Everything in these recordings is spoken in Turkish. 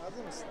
Hazır mısın?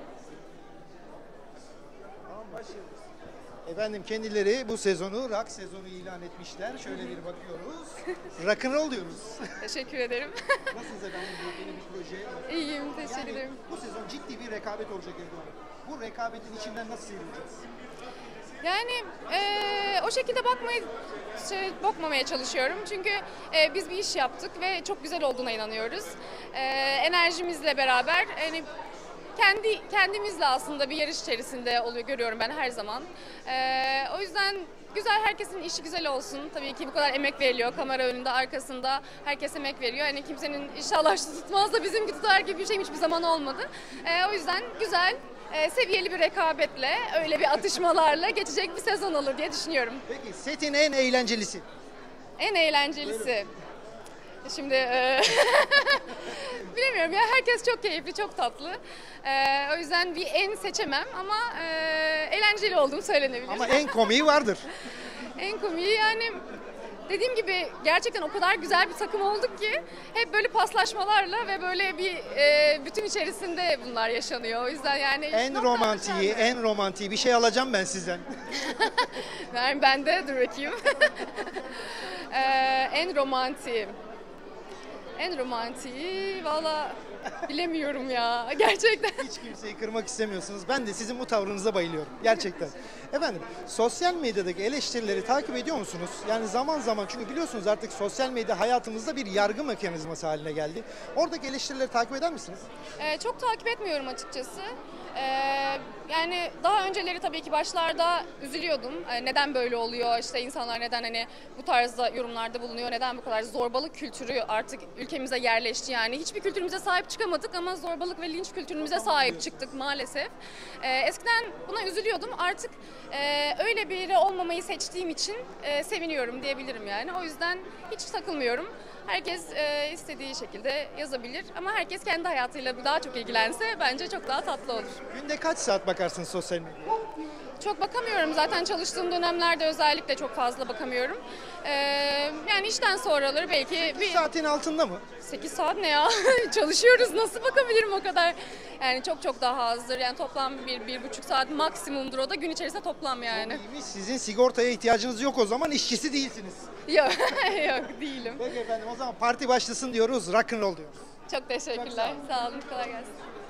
Tamam, başlıyoruz. Efendim kendileri bu sezonu rock sezonu ilan etmişler. Şöyle bir bakıyoruz. Rock'n'roll diyoruz. Teşekkür ederim. Nasılsınız efendim? Bu yeni bir proje. İyiyim, teşekkür ederim. Bu sezon ciddi bir rekabet olacak Ebru. Bu rekabetin içinden nasıl sıyrılacağız? Yani o şekilde bakmamaya çalışıyorum. Çünkü biz bir iş yaptık ve çok güzel olduğuna inanıyoruz. Enerjimizle beraber kendimizle aslında bir yarış içerisinde görüyorum ben her zaman. O yüzden güzel, herkesin işi güzel olsun. Tabii ki bu kadar emek veriliyor. Kamera önünde, arkasında herkes emek veriyor. Yani kimsenin inşallah tutmaz da bizimki tutar gibi bir şeyim hiçbir zaman olmadı. O yüzden güzel, seviyeli bir rekabetle, öyle bir atışmalarla geçecek bir sezon olur diye düşünüyorum. Peki setin en eğlencelisi? En eğlencelisi. Şimdi bilemiyorum ya, herkes çok keyifli, çok tatlı. O yüzden bir en seçemem ama eğlenceli olduğum söylenebilir. Ama en komiği vardır. En komiği yani dediğim gibi gerçekten o kadar güzel bir takım olduk ki hep böyle paslaşmalarla ve böyle bir bütün içerisinde bunlar yaşanıyor. O yüzden yani En romantiği bir şey alacağım ben sizden. Ben de dur bakayım. En romantiği. En romantiği valla bilemiyorum ya gerçekten. Hiç kimseyi kırmak istemiyorsunuz. Ben de sizin bu tavrınıza bayılıyorum. Gerçekten. Efendim sosyal medyadaki eleştirileri takip ediyor musunuz? Yani zaman zaman, çünkü biliyorsunuz artık sosyal medya hayatımızda bir yargı mekanizması haline geldi. Oradaki eleştirileri takip eder misiniz? Çok takip etmiyorum açıkçası. Yani daha önceleri tabii ki başlarda üzülüyordum. Neden böyle oluyor? İşte insanlar neden hani bu tarzda yorumlarda bulunuyor? Neden bu kadar zorbalık kültürü artık ülkemize yerleşti? Yani hiçbir kültürümüze sahip çıkamadık ama zorbalık ve linç kültürümüze sahip çıktık maalesef. Eskiden buna üzülüyordum. Artık öyle biri olmamayı seçtiğim için seviniyorum diyebilirim yani. O yüzden hiç takılmıyorum. Herkes istediği şekilde yazabilir ama herkes kendi hayatıyla daha çok ilgilense bence çok daha tatlı olur. Günde kaç saat bakarsınız sosyal medyaya? Çok bakamıyorum. Zaten çalıştığım dönemlerde özellikle çok fazla bakamıyorum. Yani işten sonraları belki bir... Saatin altında mı? 8 saat ne ya? Çalışıyoruz. Nasıl bakabilirim o kadar? Yani çok daha azdır. Yani toplam 1,5 saat maksimumdur o da gün içerisinde toplam yani. İyiymiş. Sizin sigortaya ihtiyacınız yok o zaman, işçisi değilsiniz. Yok, yok değilim. Peki efendim, o zaman parti başlasın diyoruz, rock'n'roll diyoruz. Çok teşekkürler. Sağ olun. Kolay gelsin.